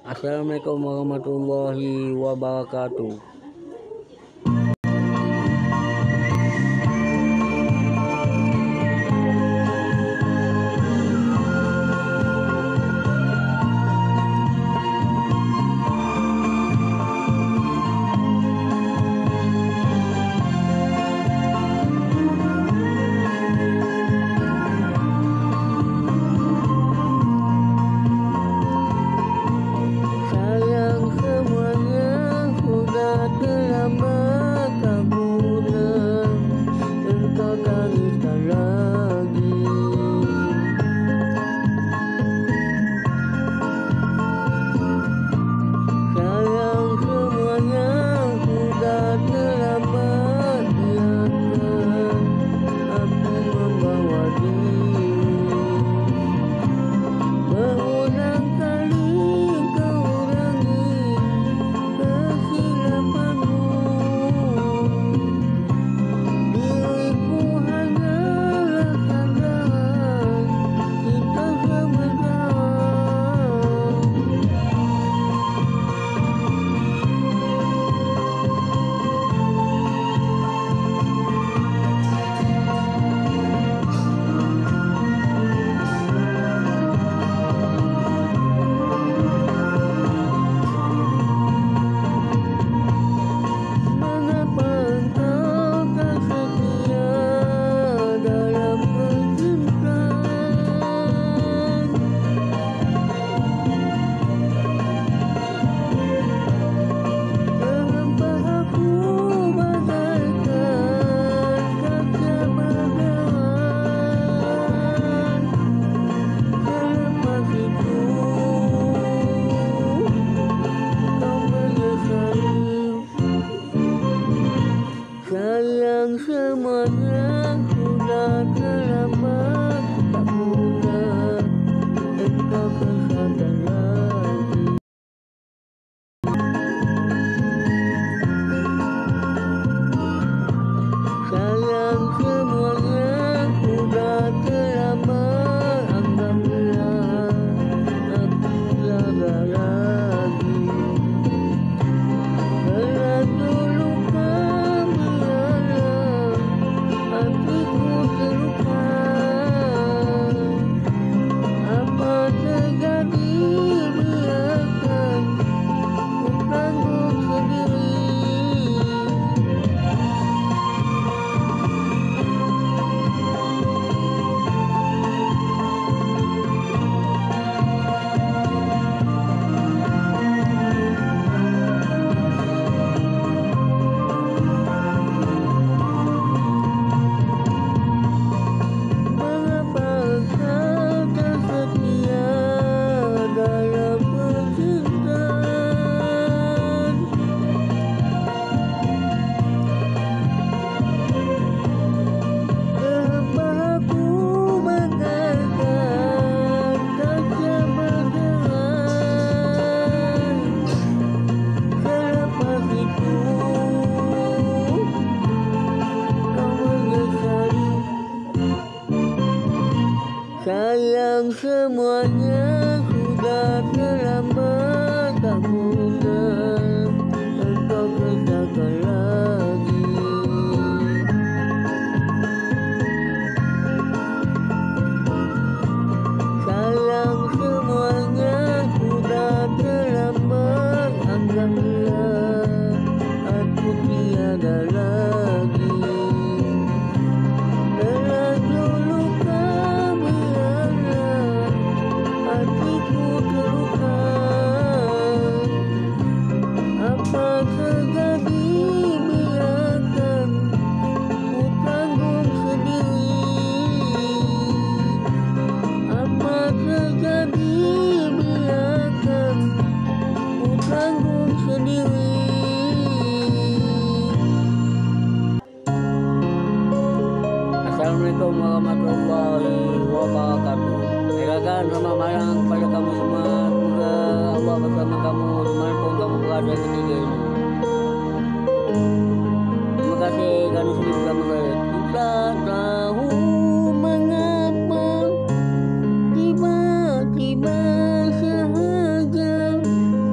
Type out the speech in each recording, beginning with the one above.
Assalamualaikum warahmatullahi wabarakatuh. Sayang semuanya sudah terlambat, tak pernah engkau kesadaran lagi. Sayang semuanya sudah terlambat, anggaplah aku tiada lagi. Sayang semuanya sudah terlambat, tak mudah engkau kesahkan lagi. Sayang semuanya sudah terlambat, anggaplah aku tiada lagi. Assalamualaikum warahmatullahi wabarakatuh. Silakan sama malam kepada kamu semua. Semoga Allah bersama kamu dimanapun kamu berada ketika ini. Terima kasih karena sudah bersama saya. Kita tahu mengapa tiba-tiba saja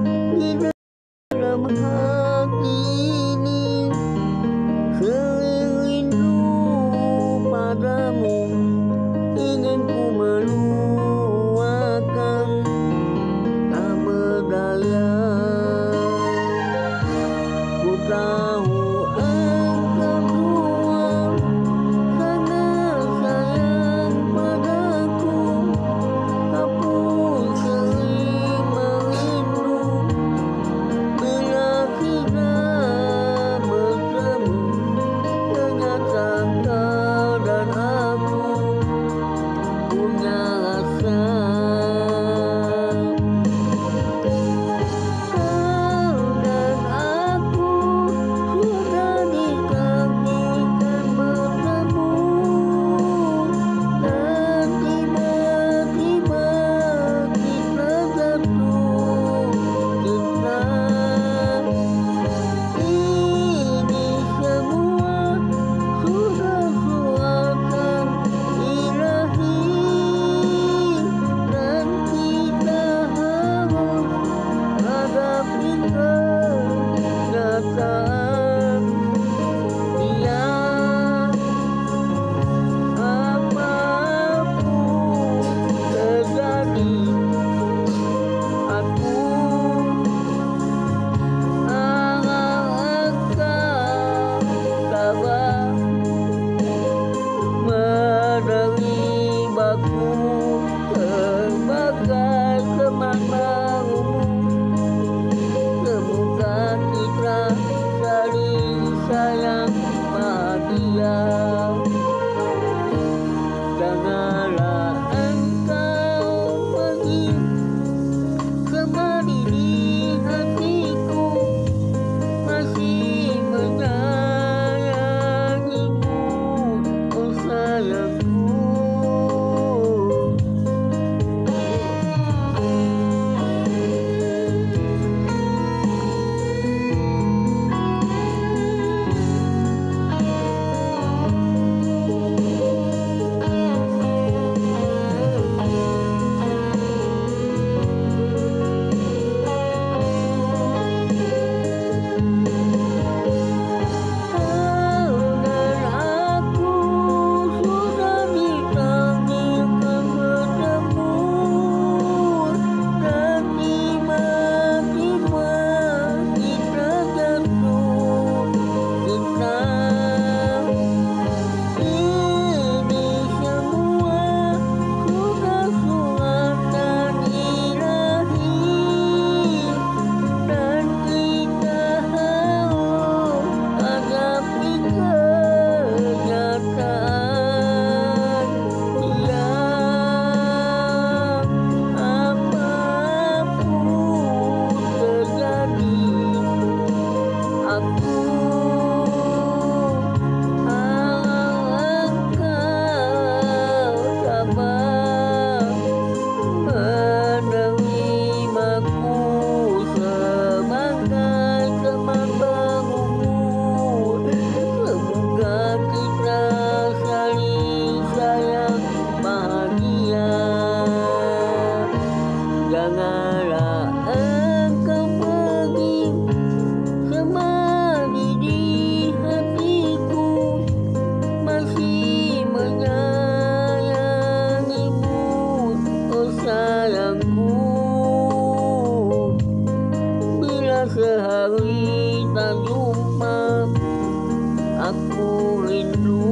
sehari tak jumpa, aku rindu.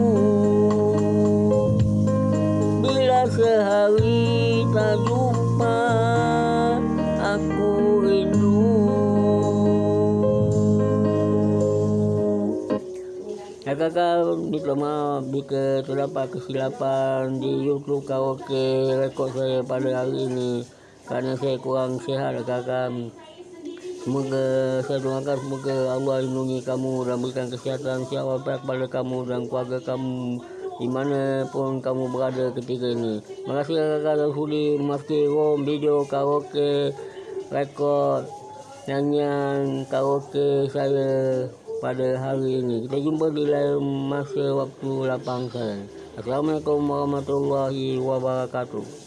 Bila sehari tak jumpa, aku rindu. Kakak minta maaf jika terdapat kesilapan di YouTube karaoke rekod saya pada hari ini, kerana saya kurang sihat kakak. Semoga saya doakan semoga Allah lindungi kamu dan berikan kesihatan sihat walafiat kepada kamu dan keluarga kamu dimanapun kamu berada ketika ini. Terima kasih kakak yang sudi memasuki room video karaoke rekod nyanyian karaoke saya pada hari ini. Kita jumpa di lain masa waktu lapang saya. Assalamualaikum warahmatullahi wabarakatuh.